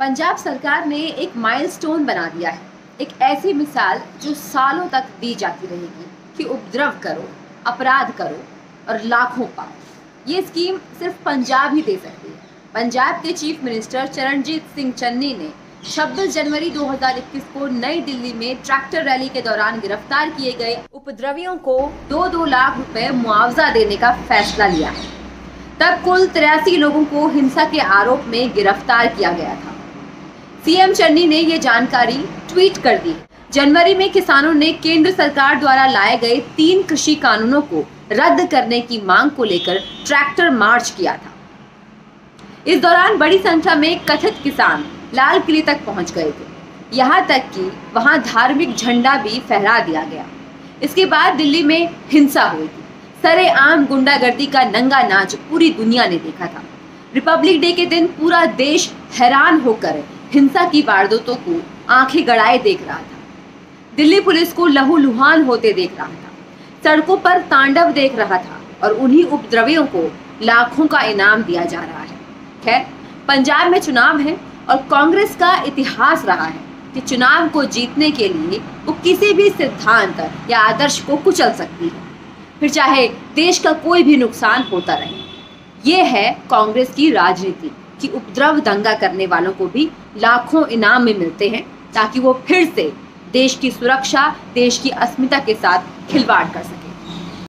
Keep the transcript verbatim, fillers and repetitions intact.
पंजाब सरकार ने एक माइलस्टोन बना दिया है, एक ऐसी मिसाल जो सालों तक दी जाती रहेगी कि उपद्रव करो, अपराध करो और लाखों पाओ। ये स्कीम सिर्फ पंजाब ही दे सकती है। पंजाब के चीफ मिनिस्टर चरणजीत सिंह चन्नी ने छब्बीस जनवरी दो हज़ार इक्कीस को नई दिल्ली में ट्रैक्टर रैली के दौरान गिरफ्तार किए गए उपद्रवियों को दो दो लाख रुपए मुआवजा देने का फैसला लिया है। तब कुल तिरासी लोगों को हिंसा के आरोप में गिरफ्तार किया गया था। सीएम चन्नी ने ये जानकारी ट्वीट कर दी। जनवरी में किसानों ने केंद्र सरकार द्वारा लाए गए तीन कृषि कानूनों को रद्द करने की मांग को लेकर ट्रैक्टर मार्च किया था। इस दौरान बड़ी संख्या में कथित किसान लाल किले तक पहुंच गए थे। यहाँ तक कि वहां धार्मिक झंडा भी फहरा दिया गया। इसके बाद दिल्ली में हिंसा हुई थी। सरेआम गुंडागर्दी का नंगा नाच पूरी दुनिया ने देखा था। रिपब्लिक डे के दिन पूरा देश हैरान होकर हिंसा की वारदातों को आंखें गड़ाए देख रहा था। दिल्ली पुलिस को लहूलुहान होते देख रहा था, सड़कों पर तांडव देख रहा था और उन्हीं उपद्रवियों को लाखों का इनाम दिया जा रहा है। खैर, पंजाब में चुनाव है और कांग्रेस का इतिहास रहा है कि चुनाव को जीतने के लिए वो किसी भी सिद्धांत या आदर्श को कुचल सकती है, फिर चाहे देश का कोई भी नुकसान होता रहे। ये है कांग्रेस की राजनीति कि उपद्रव दंगा करने वालों को भी लाखों इनाम में मिलते हैं ताकि वो फिर से देश की सुरक्षा, देश की अस्मिता के साथ खिलवाड़ कर सके।